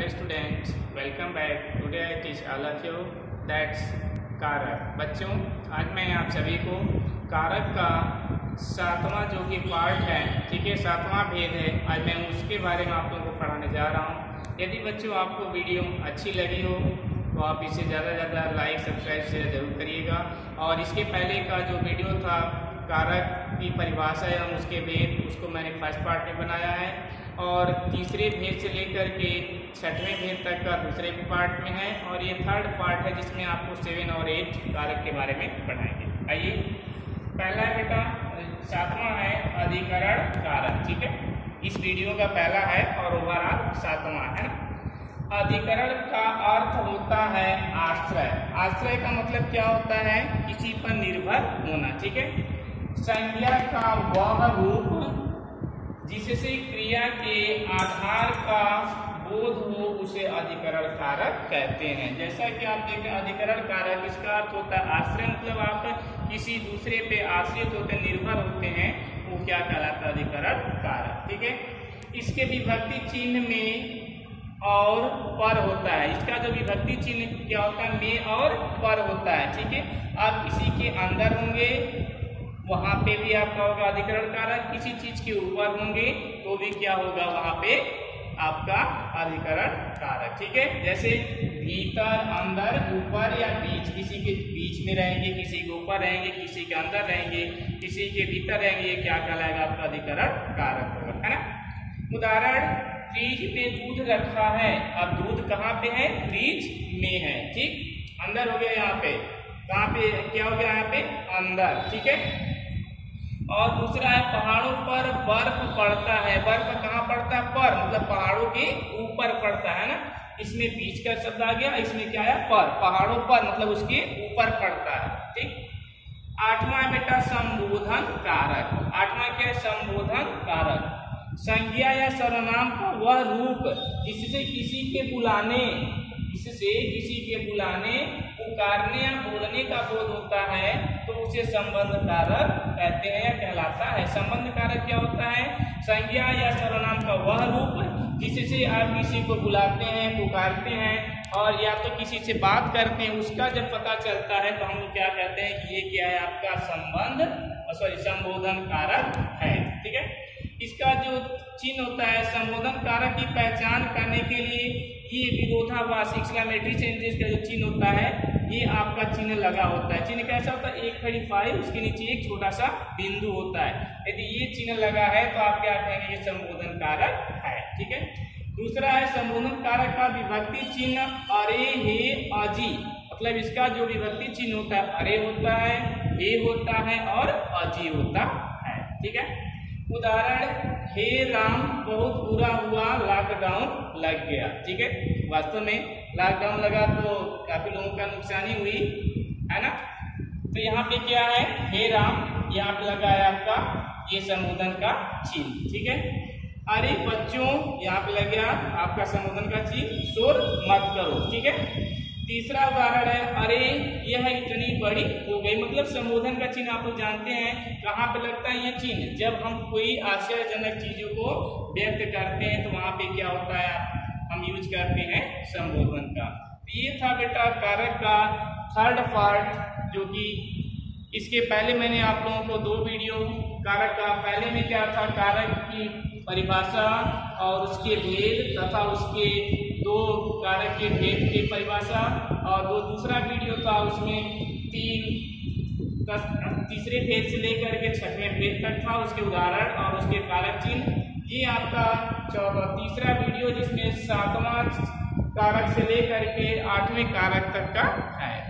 Dear students, welcome back. Today I teach all of you that's कारक. बच्चों, आज मैं आप सभी को कारक का सातवां जो कि पार्ट है, ठीक है, सातवां भेद है, आज मैं उसके बारे में आप लोगों को पढ़ाने जा रहा हूँ। यदि बच्चों आपको वीडियो अच्छी लगी हो तो आप इसे ज़्यादा से ज़्यादा लाइक सब्सक्राइब शेयर जरूर करिएगा। और इसके पहले का जो वीडियो था कारक की परिभाषा एवं उसके भेद, उसको मैंने फर्स्ट पार्ट में बनाया है और तीसरे भेद से लेकर के छठवें भेद तक का दूसरे पार्ट में है और ये थर्ड पार्ट है जिसमें आपको 7 और 8 कारक के बारे में पढ़ाएंगे। आइए, पहला बेटा सातवां है अधिकरण कारक, ठीक है, इस वीडियो का पहला है और ओवरऑल सातवां है ना। अधिकरण का अर्थ होता है आश्रय। आश्रय का मतलब क्या होता है? किसी पर निर्भर होना, ठीक है। संज्ञा का वह रूप जिससे क्रिया के आधार का बोध हो उसे अधिकरण कारक कहते हैं। जैसा कि आप देखें, अधिकरण कारक इसका अर्थ होता है आश्रय, मतलब आप किसी दूसरे पे आश्रित होते निर्भर होते हैं, वो क्या कहलाता है? अधिकरण कारक, ठीक है। इसके विभक्ति चिन्ह में और पर होता है। इसका जो विभक्ति चिन्ह क्या होता है? में और पर होता है, ठीक है। आप किसी के अंदर होंगे वहां पे भी आपका होगा अधिकरण कारक, किसी चीज के ऊपर होंगे तो भी क्या होगा? वहां पे आपका अधिकरण कारक, ठीक है। जैसे भीतर, अंदर, ऊपर या बीच, किसी के बीच में रहेंगे, किसी के ऊपर रहेंगे, किसी के अंदर रहेंगे, किसी के भीतर रहेंगे, ये क्या कहलाएगा? आपका अधिकरण कारक होगा, है ना। उदाहरण, फ्रिज में दूध रखा है। अब दूध कहाँ पे है? फ्रिज में है, ठीक। अंदर हो गया, यहाँ पे कहाँ पे क्या हो गया? यहाँ पे अंदर, ठीक है। और दूसरा है पहाड़ों पर बर्फ पड़ता है। बर्फ कहाँ पड़ता है? पर, मतलब पहाड़ों के ऊपर पड़ता है ना। इसमें बीच का शब्द आ गया, इसमें क्या है? पर, पहाड़ों पर मतलब उसके ऊपर पड़ता है, ठीक। आठवां बेटा संबोधन कारक। आठवां क्या है? संबोधन कारक। संज्ञा या सर्वनाम का वह रूप जिससे किसी के बुलाने, पुकारने या बोलने का बोध होता है तो उसे संबंध कारक कहते हैं या कहलाता है। संबंध कारक क्या होता है? संज्ञा या सर्वनाम का वह रूप जिससे आप किसी को बुलाते हैं, पुकारते हैं और या तो किसी से बात करते हैं, उसका जब पता चलता है तो हम लोग क्या कहते हैं कि ये क्या है? आपका संबोधन कारक है, ठीक है। इसका जो चिन्ह होता है संबोधन कारक की पहचान करने के लिए ये विरोधाभास एक्सक्लेमेटरी चेंजेस का जो चिन्ह होता है ये आपका चिन्ह लगा होता है। चिन्ह कैसा होता है? एक खड़ी फाइल, उसके नीचे एक छोटा सा बिंदु होता है। यदि ये चिन्ह लगा है तो आप क्या कहेंगे? ये संबोधन कारक है, ठीक है। दूसरा है संबोधन कारक का विभक्ति चिन्ह अरे, हे, अजी, मतलब इसका जो विभक्ति चिन्ह होता है अरे होता है, हे होता है और अजी होता है, ठीक है। उदाहरण, हे राम बहुत बुरा हुआ लॉकडाउन लग गया, ठीक है। वास्तव में लॉकडाउन लगा तो काफी लोगों का नुकसानी हुई, है ना। तो यहाँ पे क्या है? हे राम, यहाँ पे लगा है आपका ये संबोधन का चिन्ह, ठीक है। अरे बच्चों, यहाँ पे लग गया आपका संबोधन का चिन्ह, शोर मत करो, ठीक है। तीसरा उदाहरण है, अरे यह इतनी बड़ी हो गई, मतलब संबोधन का चिन्ह आप लोग जानते हैं कहाँ पे लगता है ये चिन्ह? जब हम कोई आश्चर्यजनक चीजों को व्यक्त करते हैं तो वहां पे क्या होता है? हम यूज करते हैं संबोधन का। तो ये था बेटा कारक का थर्ड पार्ट, जो कि इसके पहले मैंने आप लोगों को 2 वीडियो कारक का, पहले में क्या था? कारक की परिभाषा और उसके भेद तथा उसके 2 कारक के भेद की परिभाषा और दूसरा वीडियो था उसमें तीसरे भेद से लेकर के छठवें भेद तक था, उसके उदाहरण और उसके कारक चिन्ह। ये आपका तीसरा वीडियो जिसमें 7वां कारक से लेकर के 8वें कारक तक का है।